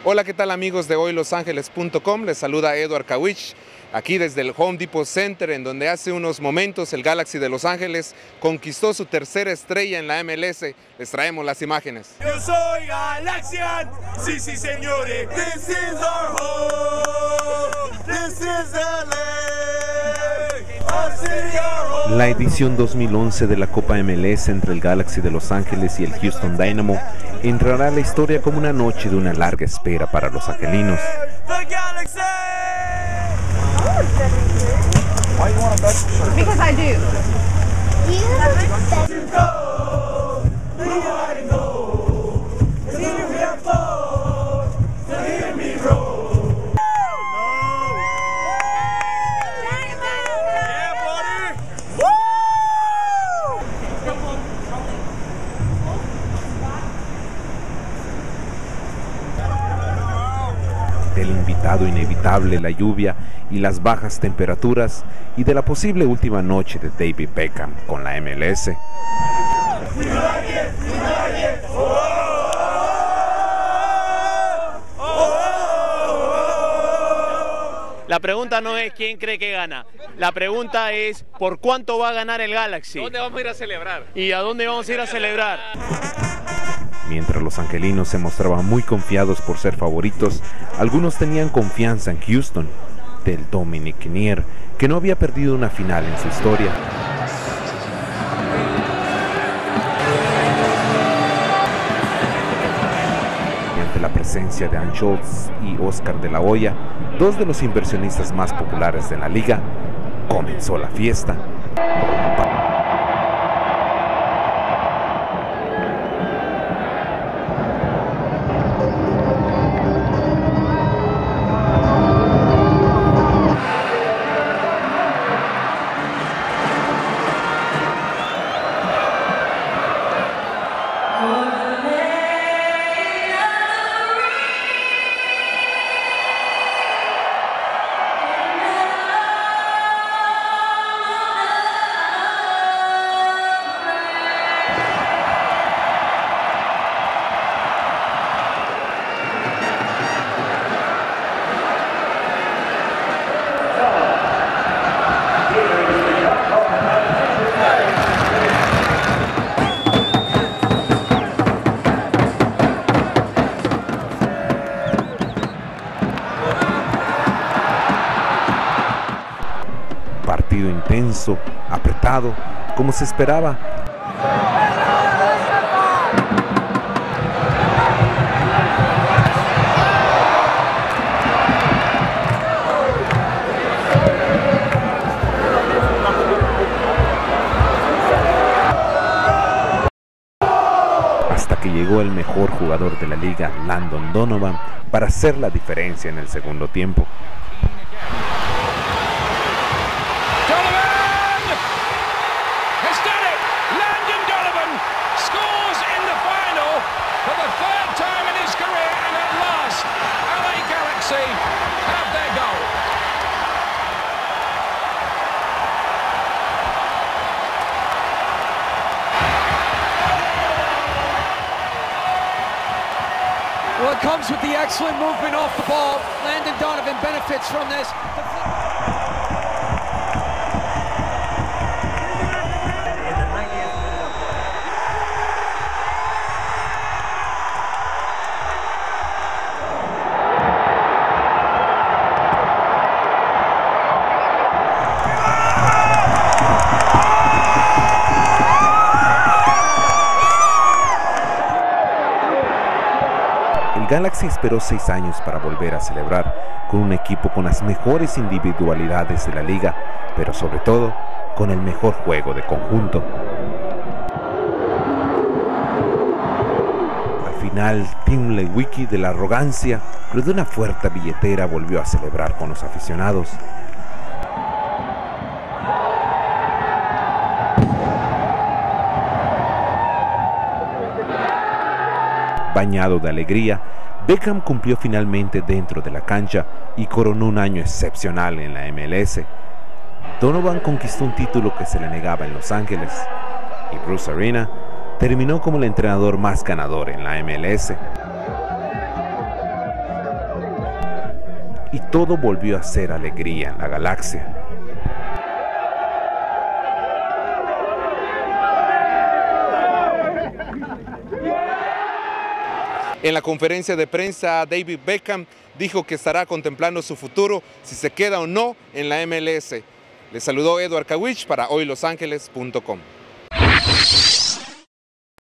Hola, ¿qué tal amigos de hoylosangeles.com? Les saluda Edward Kawich, aquí desde el Home Depot Center, en donde hace unos momentos el Galaxy de Los Ángeles conquistó su tercera estrella en la MLS. Les traemos las imágenes. Yo soy Galaxian, sí señores. This is our home, this is LA, our city, our home. La edición 2011 de la Copa MLS entre el Galaxy de Los Ángeles y el Houston Dynamo entrará a la historia como una noche de una larga espera para los angelinos. The Galaxy! Why you want a bet? Because I do. Del invitado inevitable, la lluvia y las bajas temperaturas, y de la posible última noche de David Beckham con la MLS. La pregunta no es quién cree que gana, la pregunta es por cuánto va a ganar el Galaxy. ¿Dónde vamos a ir a celebrar? ¿Y a dónde vamos a ir a celebrar? Mientras los angelinos se mostraban muy confiados por ser favoritos, algunos tenían confianza en Houston, del Dominic Kinnear, que no había perdido una final en su historia. Y ante la presencia de Ann Schultz y Oscar de la Hoya, dos de los inversionistas más populares de la liga, comenzó la fiesta. Partido intenso, apretado, como se esperaba. Hasta que llegó el mejor jugador de la liga, Landon Donovan, para hacer la diferencia en el segundo tiempo. Well, it comes with the excellent movement off the ball. Landon Donovan benefits from this. El Galaxy esperó 6 años para volver a celebrar, con un equipo con las mejores individualidades de la liga, pero sobre todo, con el mejor juego de conjunto. Al final, Tim Lewicki, de la arrogancia, pero de una fuerte billetera, volvió a celebrar con los aficionados. Bañado de alegría, Beckham cumplió finalmente dentro de la cancha y coronó un año excepcional en la MLS. Donovan conquistó un título que se le negaba en Los Ángeles, y Bruce Arena terminó como el entrenador más ganador en la MLS. y todo volvió a ser alegría en la galaxia. En la conferencia de prensa, David Beckham dijo que estará contemplando su futuro, si se queda o no en la MLS. Le saludó Eduard Kawich para hoylosangeles.com.